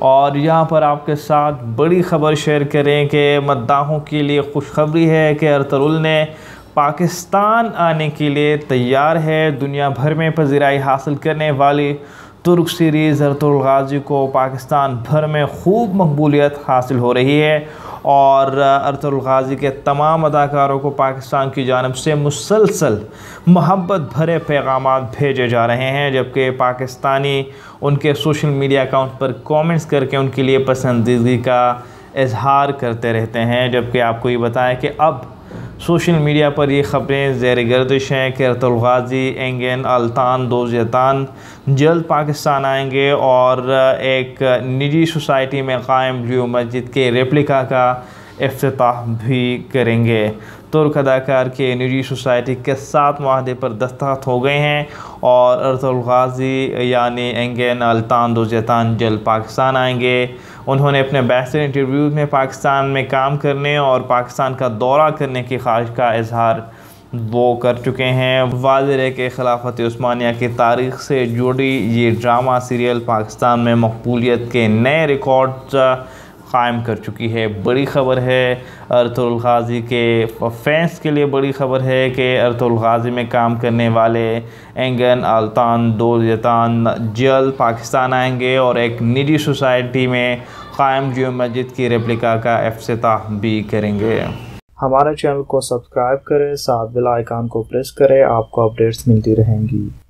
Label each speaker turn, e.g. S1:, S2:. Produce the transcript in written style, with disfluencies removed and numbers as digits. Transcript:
S1: اور یہاں پر آپ کے ساتھ بڑی خبر شیئر کریں کہ مداحوں کے لیے خوشخبری ہے کہ ارطغرل نے پاکستان آنے کے لیے تیار ہے۔ دنیا بھر میں پذیرائی حاصل کرنے والی ترک سیریز ارطغرل غازی کو پاکستان بھر میں خوب مقبولیت حاصل ہو رہی ہے، اور ارطغرل غازی کے تمام اداکاروں کو پاکستان کی جانب سے مسلسل محبت بھرے پیغامات بھیجے جا رہے ہیں، جبکہ پاکستانی ان کے سوشل میڈیا اکاؤنٹ پر کامنٹس کر کے ان کے لیے پسندیدگی کا اظہار کرتے رہتے ہیں۔ جبکہ آپ کو یہ بتائیں کہ اب سوشل میڈیا پر یہ خبریں زیر گردش ہیں کہ ارطغرل غازی اینگن التان دوزیتان جلد پاکستان آئیں گے اور ایک نجی سوسائٹی میں قائم جیو مسجد کے ریپلیکا کا افتتاح بھی کریں گے۔ ترک اداکار کے نجی سوسائٹی کے 7 معاہدے پر دستخط ہو گئے ہیں، اور ارطغرل غازی یعنی اینگن التان دوزیتان جلد پاکستان آئیں گے۔ انہوں نے اپنے بیشتر انٹرویوز میں پاکستان میں کام کرنے اور پاکستان کا دورہ کرنے کی خواہش کا اظہار وہ کر چکے ہیں۔ واضح ہے کہ خلافت عثمانیہ کی تاریخ سے جڑی یہ ڈرامہ سیریل پاکستان میں مقبولیت کے نئے ریکارڈز قائم کر چکی ہے۔ بڑی خبر ہے ارطغرل غازی کے فینس کے لیے، بڑی خبر ہے کہ ارطغرل غازی میں کام کرنے والے اینگن التان دوزیتان جلد پاکستان آئیں گے اور ایک نجی سوسائٹی میں قائم جیو مسجد کی ریپلیکا کا افتتاح بھی کریں گے۔
S2: ہمارے چینل کو سبسکرائب کریں، ساتھ بیل آئیکن کو پریس کریں، آپ کو اپڈیٹس ملتی رہیں گی۔